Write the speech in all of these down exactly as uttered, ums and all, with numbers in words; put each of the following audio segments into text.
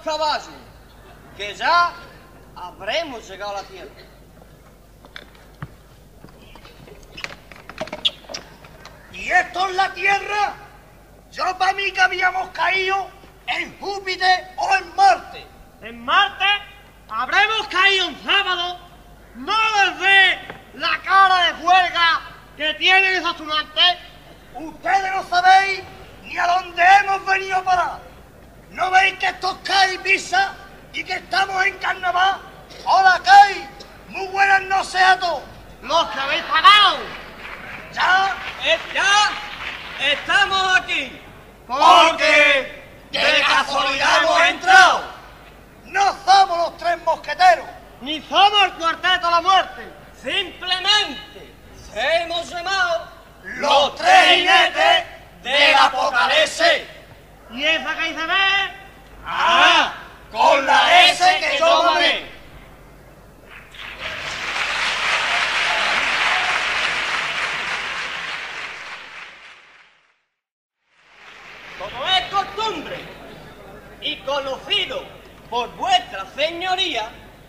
caballos, que ya habremos llegado a la tierra. ¿Y esto es la tierra? Yo para mí que habíamos caído en Júpiter o en Marte. En Marte habremos caído un sábado. ¿No les ve la cara de huelga que tienen esos tunantes? Ustedes no sabéis ni a dónde hemos venido a parar. ¿No veis que esto es CAI Pisa y que estamos en carnaval? ¡Hola, CAI! ¡Muy buenas noches a todos! ¡Los que habéis pagado! ¡Ya! Eh, ¡Ya! ¡Estamos aquí! Porque de casualidad hemos entrado. No somos los tres mosqueteros. ¡Ni somos el cuarteto de la muerte! Simplemente hemos llamado Los tres jinetes del Apocalipsis. ¿Y esa que ahí se ve? ¡Ah! Con la S que yo mamé. Como es costumbre y conocido por vuestra señoría,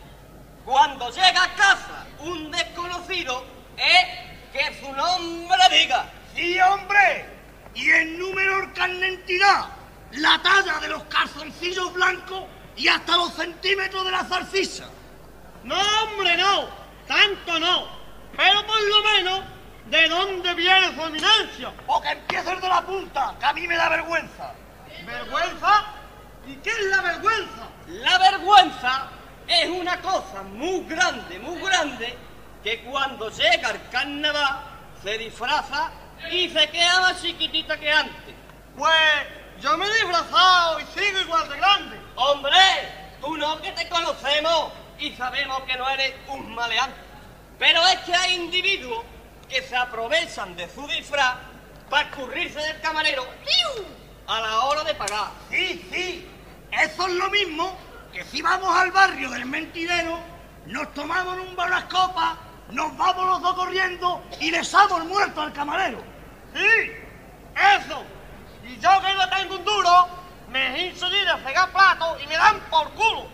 cuando llega a casa un desconocido es que su nombre diga. Sí, hombre. Y el número, el carnet de entidad, la talla de los calzoncillos blancos y hasta los centímetros de la zarcisa. No, hombre, no. Tanto no. Pero por lo menos, ¿de dónde viene su eminencia? O que empieces de la punta, que a mí me da vergüenza. ¿Vergüenza? ¿Y qué es la vergüenza? La vergüenza es una cosa muy grande, muy grande, que cuando llega el carnaval se disfraza y se queda más chiquitita que antes. Pues yo me he disfrazado y sigo igual de grande. Hombre, tú no, que te conocemos y sabemos que no eres un maleante. Pero es que hay individuos que se aprovechan de su disfraz para escurrirse del camarero ¡piu! A la hora de pagar. Sí, sí. Eso es lo mismo que si vamos al barrio del mentidero, nos tomamos un bar unas copas, nos vamos los dos corriendo y le damos el muerto al camarero. Sí, eso. Y yo que no tengo un duro, me hincho ir a fregar platos y me dan por culo.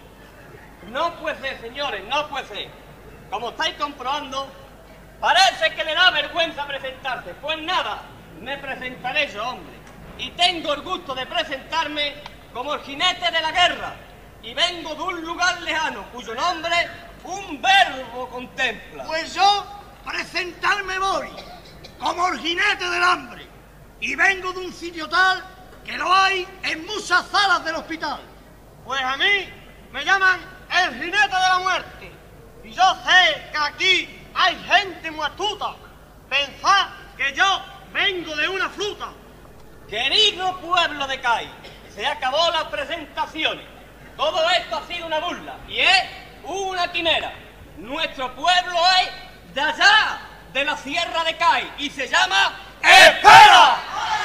No puede ser, señores, no puede ser. Como estáis comprobando, parece que le da vergüenza presentarse. Pues nada, me presentaré yo, hombre. Y tengo el gusto de presentarme como el jinete de la guerra. Y vengo de un lugar lejano, cuyo nombre un verbo contempla. Pues yo presentarme voy como el jinete del hambre. Y vengo de un sitio tal que lo hay en muchas salas del hospital. Pues a mí me llaman el jinete de la muerte. Y yo sé que aquí hay gente muy astuta. Pensad que yo vengo de una fruta. Querido pueblo de CAI, se acabó las presentaciones. Todo esto ha sido una burla y es una quimera. Nuestro pueblo es de allá, de la sierra de CAI, y se llama ¡Espera!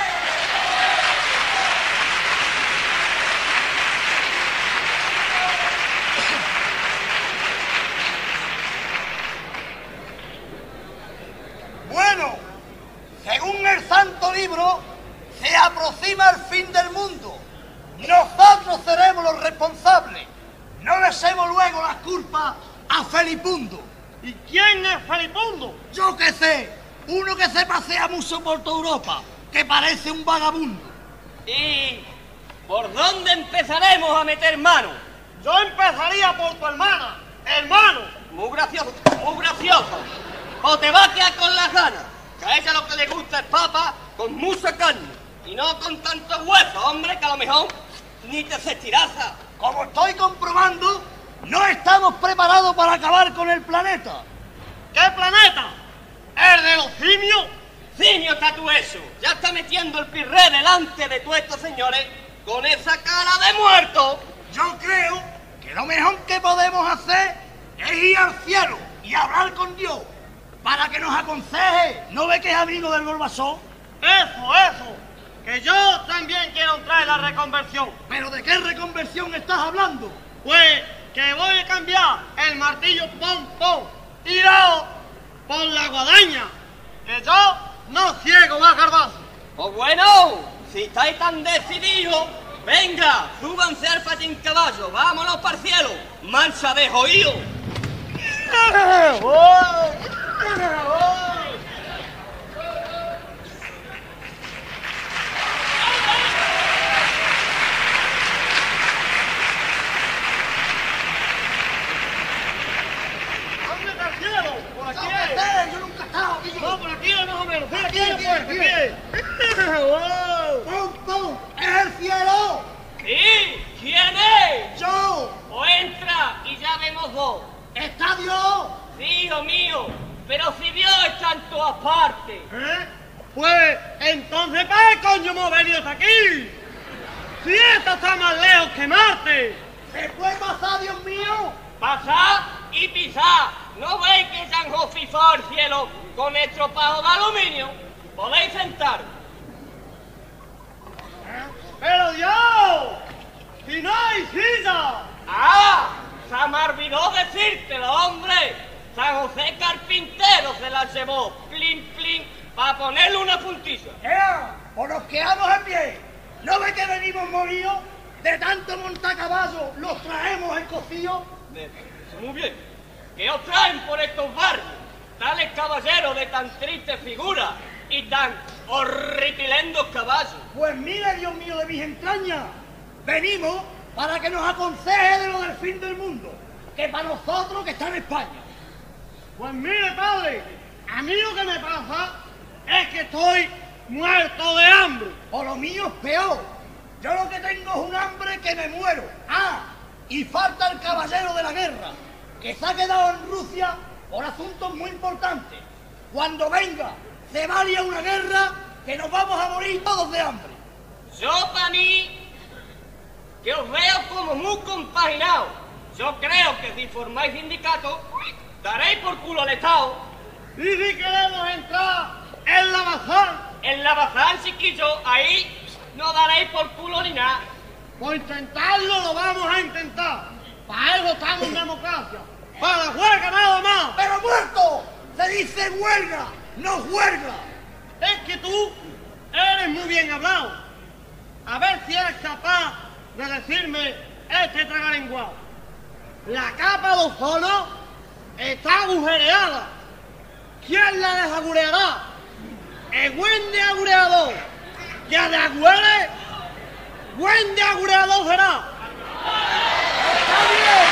Bueno, según el Santo Libro, se aproxima el fin del mundo. Nosotros seremos los responsables. No le echemos luego las culpas a Felipundo. ¿Y quién es Felipundo? Yo qué sé, uno que se pasea mucho por toda Europa, que parece un vagabundo. ¿Y por dónde empezaremos a meter mano? Yo empezaría por tu hermana. Hermano. Muy gracioso, muy gracioso. O te va a quedar con las ganas, que a ella lo que le gusta es papa con mucha carne y no con tantos huesos, hombre, que a lo mejor ni te se estiraza. Como estoy comprobando, no estamos preparados para acabar con el planeta. ¿Qué planeta? ¿El de los simios? Simio está tú eso. Ya está metiendo el pirré delante de todos estos señores con esa cara de muerto. Yo creo que lo mejor que podemos hacer es ir al cielo y hablar con Dios para que nos aconseje. ¿No ve que es amigo del Gorbachov? Eso, eso. Que yo también quiero entrar en la reconversión. ¿Pero de qué reconversión estás hablando? Pues que voy a cambiar el martillo pom pom tirado por la guadaña. Que yo no ciego más garbanzo. Pues bueno, si estáis tan decididos, Venga, súbanse al patín caballo, vámonos para el cielo. Mancha de joío. ¿Dónde está el cielo? Por aquí No, es. sé, yo nunca he estado aquí. No, por aquí es más o menos. Por aquí Aquí, es, aquí, pues, aquí. aquí es. ¡Wow! ¡Pum, pum! ¡Es el cielo! ¿Sí? ¿Quién es? ¡Yo! O entra y ya vemos dos. ¡Está Dios! Sí, hijo mío, pero si Dios está en todas partes. ¿Eh? Pues, entonces, ¿para qué coño hemos venido hasta aquí? Si esta está más lejos que Marte. ¿Se puede pasar, Dios mío? Pasad y pisad. ¿No veis que se han jofifado el cielo con estropajo de aluminio? Podéis sentar. ¡Pero Dios! ¡Si no hay silla! ¡Ah! Se me olvidó decírtelo, hombre. San José Carpintero se la llevó, plin, plin, para ponerle una puntilla. ¡Ea! ¡Pues nos quedamos en pie! ¿No ve que venimos moridos? De tanto montar caballo, los traemos en cocido. De- Muy bien. ¿Qué os traen por estos barrios? Tales caballeros de tan triste figura y tan horripilendos caballos. Pues mire, Dios mío, de mis entrañas, venimos para que nos aconseje de lo del fin del mundo, que para nosotros que está en España. Pues mire, padre, a mí lo que me pasa es que estoy muerto de hambre. O lo mío es peor. Yo lo que tengo es un hambre que me muero. Ah, y falta el caballero de la guerra, que se ha quedado en Rusia por asuntos muy importantes. Cuando venga, se varía una guerra que nos vamos a morir todos de hambre. Yo, para mí, que os veo como muy compaginados. Yo creo que si formáis sindicato, daréis por culo al Estado. Y si queremos entrar en la bazar, En la bazán, chiquillo, ahí no daréis por culo ni nada. por intentarlo lo vamos a intentar. Para eso estamos en democracia. Para la huelga nada más. ¡Pero muerto! Se dice huelga, no huelga. Es que tú eres muy bien hablado. A ver si eres capaz de decirme este tragalenguado. La capa de ozono está agujereada. ¿Quién la desagureará? El buen de agureador. Ya de agüere, buen de agureador será. ¡Está bien!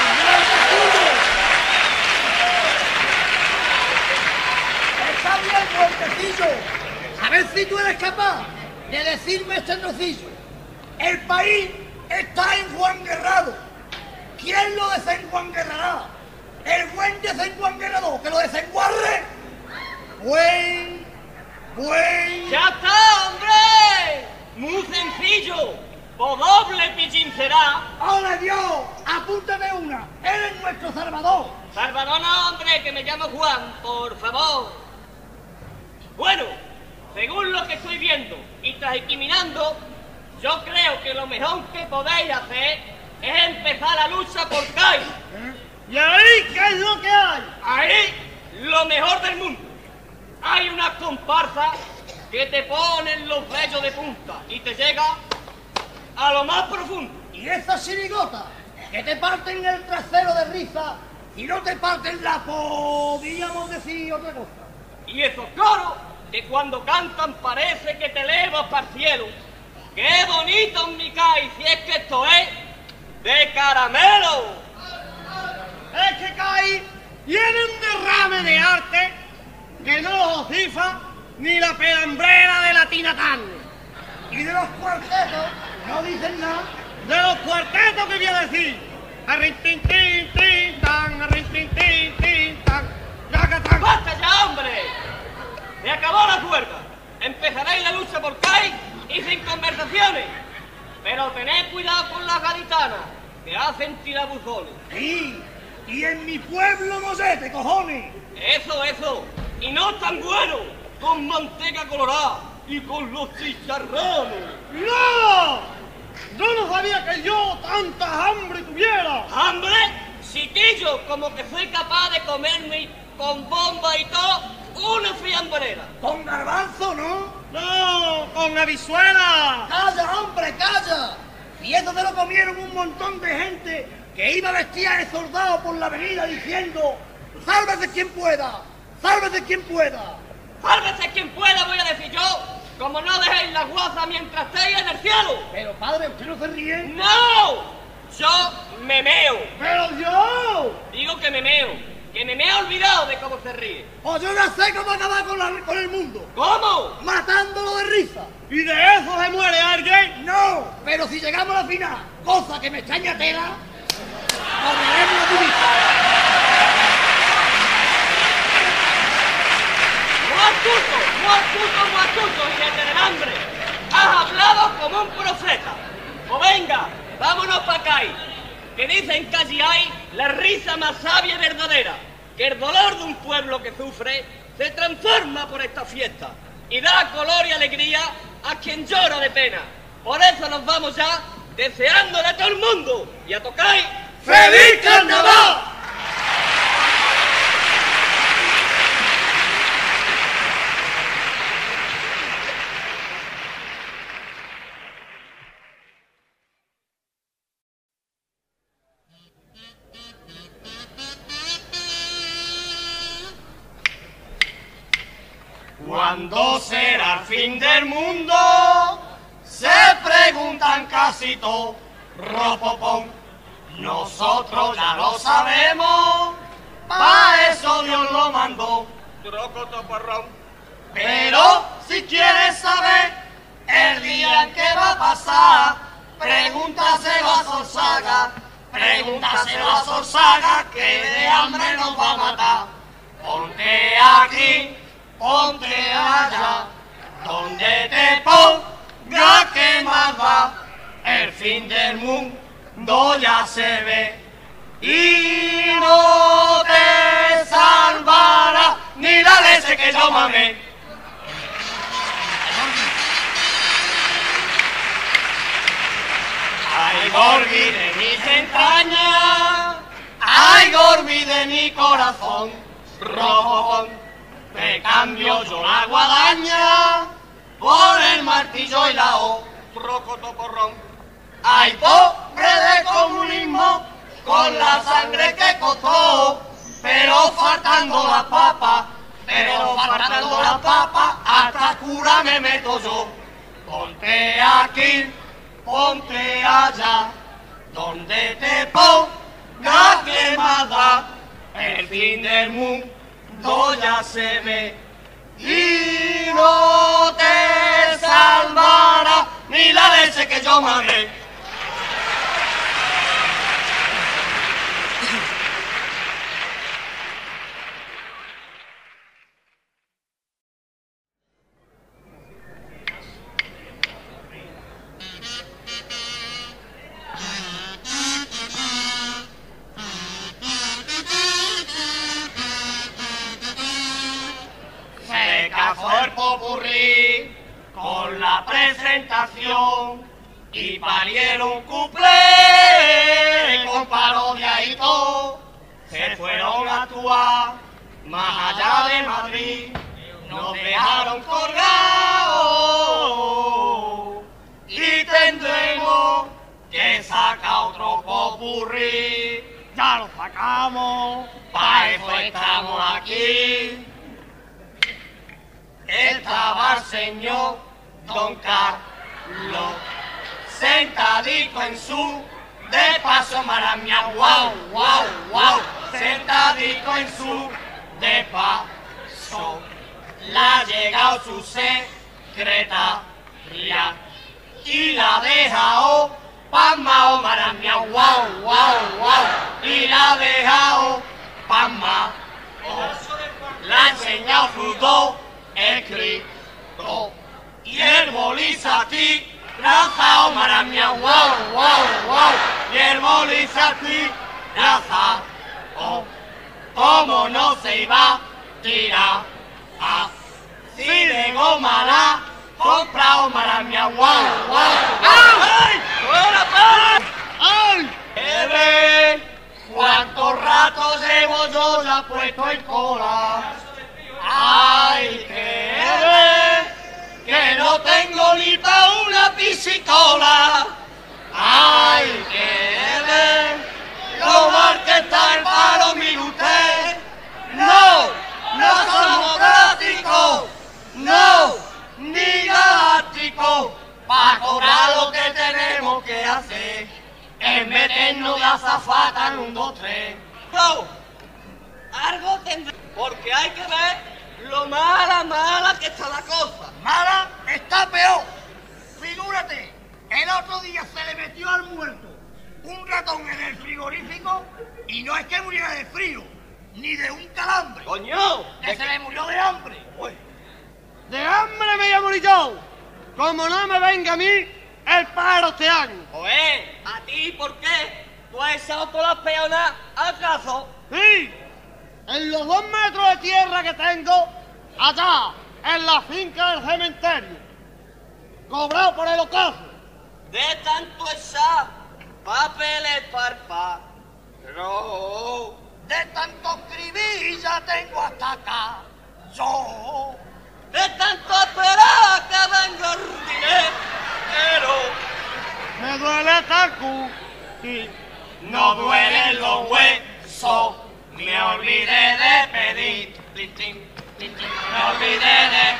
¡Muertecillo! ¡Está bien, muertecillo! A ver si tú eres capaz de decirme este trocillo. El país está enjuanguerrado. ¿Quién lo desenjuanguerrará? El buen desenjuanguerrador, que lo desenguarre. Buen, buen... ¡Ya está, hombre! Muy sencillo. Por doble pillín será. ¡Hola Dios! ¡Apúntame una! ¡Eres nuestro salvador! Salvador, no, hombre, que me llamo Juan, por favor. Bueno, según lo que estoy viendo y tras inquiminando, yo creo que lo mejor que podéis hacer es empezar la lucha por Cádiz. ¿Y ahí qué es lo que hay? Ahí, lo mejor del mundo. Hay unas comparsas que te ponen los vellos de punta y te llega a lo más profundo. Y esas chirigotas que te parten el trasero de risa y no te parten la podíamos decir otra cosa. Y esos coros que cuando cantan parece que te elevas para el cielo. ¡Qué bonito mi Cádiz! Si es que esto es de caramelo. Es que Cádiz tiene un derrame de arte que no lo ocifa ni la pelambrera de la Tina Turner. Y de los cuartetos no dicen nada. De los cuartetos que voy a decir. Arrin, tin, tin, tin, tan, arrin, tin, tin, tin, tan, yaca, tan. ¡Basta ya, hombre! Se acabó la cuerda. Empezaréis la lucha por Cádiz y sin conversaciones. Pero tened cuidado con las gaditanas, que hacen tirabuzones. Sí, y en mi pueblo mosete, cojones. Eso, eso. Y no tan bueno, con manteca colorada y con los chicharrones. ¡No! Yo no sabía que yo tanta hambre tuviera. ¡Hambre! Chiquillo, como que soy capaz de comerme con bomba y todo una fiambrera. Con garbanzo, ¿no? No, con habichuela. ¡Calla, hombre, calla! Y eso se lo comieron un montón de gente que iba vestida de soldado por la avenida diciendo ¡sálvese quien pueda! ¡Sálvese quien pueda! ¡Sálvese quien pueda, voy a decir yo! Como no dejéis la guaza mientras estéis en el cielo. Pero padre, ¿usted no se ríe? ¡No! Yo me meo. ¡Pero yo! Digo que me meo. Que me me he olvidado de cómo se ríe. Pues yo no sé cómo acabar con, la, con el mundo. ¿Cómo? Matándolo de risa. ¿Y de eso se muere alguien? No, pero si llegamos a la final, cosa que me extraña tela, correremos la divisa. ¡Muy astuto! ¡Muy astuto! ¡Muy astuto! ¡Jinete del hambre! ¡Has hablado como un profeta! ¡O venga! ¡Vámonos para acá! Que dicen que allí hay la risa más sabia y verdadera, que el dolor de un pueblo que sufre se transforma por esta fiesta y da color y alegría a quien llora de pena. Por eso nos vamos ya deseándole a todo el mundo y a tocar ¡Feliz Carnaval! ¿Cuándo será el fin del mundo? Se preguntan casi todos, ropopón. Nosotros ya lo sabemos, pa' eso Dios lo mandó, trocotoporrón. Pero si quieres saber el día en que va a pasar, pregúntaselo a Sorsaga, pregúntaselo a Sorsaga, que de hambre nos va a matar. Ponte aquí, ponte allá, donde te ponga que más va, el fin del mundo ya se ve y no te salvará ni la leche que yo mamé. Ay, Gorbi de mis entrañas, ay, Gorbi de mi corazón, rojón. Te cambio yo la guadaña por el martillo y la O, rocotoporrón. Ay, pobre de comunismo, con la sangre que costó, pero faltando la papa, pero faltando la papa, hasta cura me meto yo. Ponte aquí, ponte allá, donde te ponga que más da, el fin del mundo ya se ve y no te salvará ni la leche que yo mamé. Fue el popurrí con la presentación y parieron cuplé con parodia y todo. Se fueron a actuar más allá de Madrid, nos dejaron colgados y tendremos que sacar otro popurrí. Ya lo sacamos. Pa' eso estamos aquí. Estaba el señor Don Carlos sentadico en su despacho maramia, wow, wow, wow, sentadico en su despacho. La ha llegado su secretaria y la ha dejado pasmao maramia, wow, wow, wow, y la ha dejado pasmao. La ha enseñado sus dos escrito y el bolizati lanzao maramia, wow, wow, wow, y el bolizati lanzao, oh, como no se iba a tirar así de goma la comprao maramia, wow, wow, ¡ay! ¡Fuera, para! ¡Ay! ¡Eh, cuánto rato llevo yo ya puesto en cola! ¡Ay, que ve, que no tengo ni pa' una piscicola! ¡Ay! es meternos de azafata en un, dos, tres. No, algo tendré, porque hay que ver lo mala, mala que está la cosa. Mala está peor. Figúrate, el otro día se le metió al muerto un ratón en el frigorífico y no es que muriera de frío, ni de un calambre. ¡Coño! Que se le murió de hambre. Uy, De hambre me voy a morir yo. Como no me venga a mí el paro este año. Oye, ¿a ti por qué? ¿Tú has echado todas las peonas acaso? Sí, en los dos metros de tierra que tengo, allá, en la finca del cementerio, cobrado por el ocaso. De tanto echar papeles parpa. No. De tanto escribir ya tengo hasta acá. Yo. De tanto esperar que venga el dinero. Me duele tal cu y No duelen los huesos, me olvidé de pedir. Tin, tin, tin, tin. Me olvidé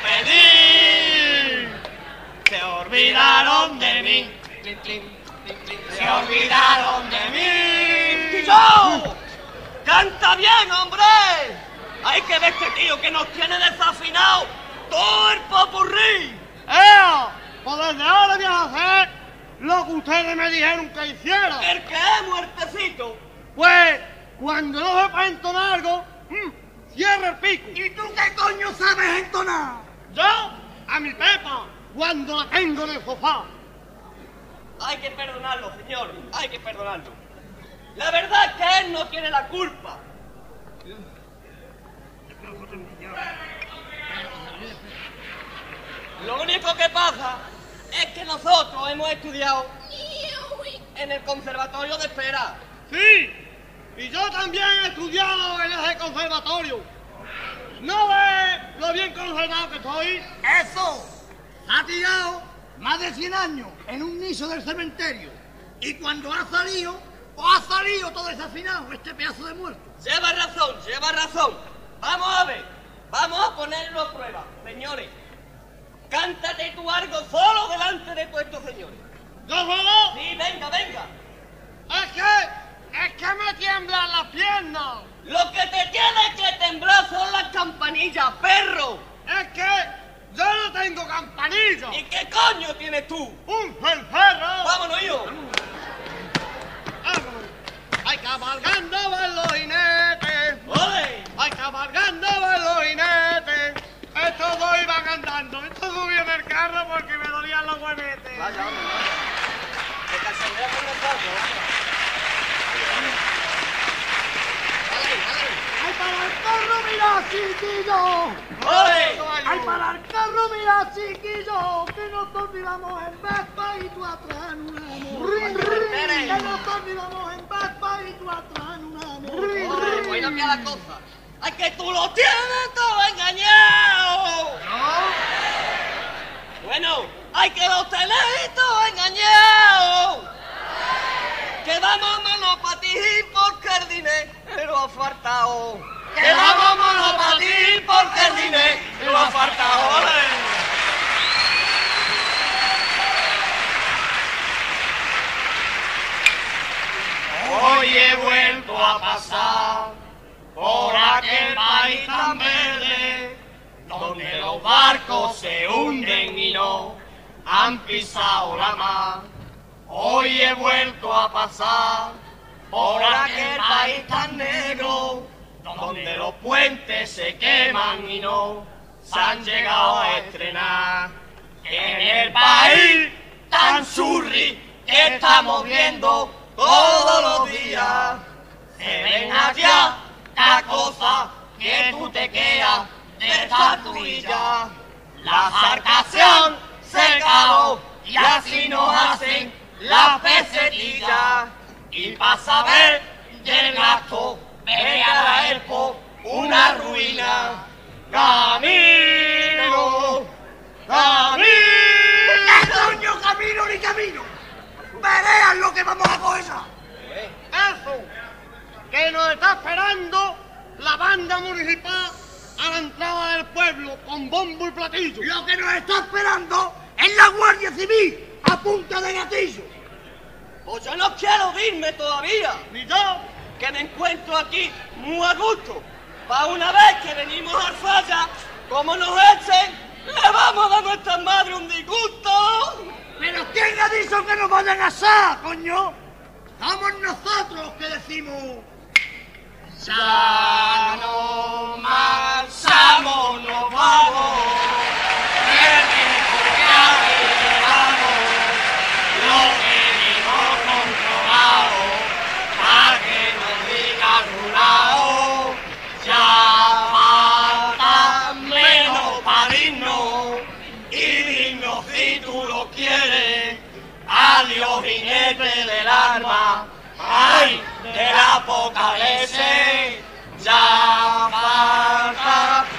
de pedir. Se olvidaron de mí. Tin, tin, tin, tin. Se olvidaron de mí. ¡Yo! ¡Canta bien, hombre! Hay que ver este tío que nos tiene desafinado todo el popurrí. ¡Ea! Pues desde ahora voy a hacer lo que ustedes me dijeron que hiciera. ¿El qué, muertecito? Pues, cuando no sepa entonar algo, mm, cierra el pico. ¿Y tú qué coño sabes entonar? Yo, a mi Pepa, cuando la tengo en el sofá. Hay que perdonarlo, señor. Hay que perdonarlo. La verdad es que él no tiene la culpa. Lo único que pasa es que nosotros hemos estudiado en el Conservatorio de Espera. Sí, y yo también he estudiado en ese conservatorio. ¿No ves lo bien conservado que estoy? Eso. Ha tirado más de cien años en un nicho del cementerio. Y cuando ha salido, pues ha salido todo desafinado, este pedazo de muerto. Lleva razón, lleva razón. Vamos a ver, vamos a ponerlo a prueba, señores. Cántate tú algo solo delante de todos estos señores. ¿Yo solo? Sí, venga, venga. Es que, es que me tiemblan las piernas. Lo que te tiene que temblar son las campanillas, perro. Es que yo no tengo campanilla. ¿Y qué coño tienes tú? Un cencerro. Vámonos, hijo. Vámonos. Ay, cabalgando van los jinetes. ¡Ole! Ay, cabalgando van los jinetes. Estos dos iban andando. Estos subí en el carro porque me dolían los huevetes. Vaya, hombre, vaya. Te cachondea con nosotros, vaya. Dale, dale. ¡Ay, para el carro, mira, chiquillo! ¡Ole! ¡Ay, para el carro, mira, chiquillo! Que nosotros íbamos en Vespa y tú atrás en una moto. Tere. Que nosotros íbamos en Vespa y tú atrás en una moto. Ole, pues no queda la cosa. ¡Ay, que tú lo tienes todo engañado! Bueno, hay que lo tenéis todo engañado. Que damos monopatín porque el dinero ha faltado. Que damos monopatín porque el dinero ha faltado. ¡Ole! Hoy he vuelto a pasar por aquel país tan verde, donde los barcos se hunden y no han pisado la mar. Hoy he vuelto a pasar por aquel país tan negro, donde los puentes se queman y no se han llegado a estrenar. En el país tan surri que estamos viendo todos los días, se ven allá la cosa que tú te quedas de esta tuya. La zarcación se acabó y así nos hacen las pesetillas. Y para saber del gasto, ve a la Expo, una ruina. Camino, camino. ¿Qué coño camino ni camino? Verean lo que vamos a coger. Eso, que nos está esperando la banda municipal a la entrada del pueblo con bombo y platillo. Lo que nos está esperando es la Guardia Civil a punta de gatillo. Pues yo no quiero irme todavía, Ni yo. que me encuentro aquí muy a gusto. Para una vez que venimos al falla, como nos echen, le vamos a dar a nuestra madre un disgusto. ¿Pero quién ha dicho que nos vayan a asar, coño? Somos nosotros los que decimos... Ya no marchamos, nos vamos, el tiempo que arribamos, lo tenemos controlado, para que nos diga jurado, ya falta menos para irnos, y dinos si tú lo quieres, adiós jinete del arma. ¡Ay, del apocalipsis! Ya falta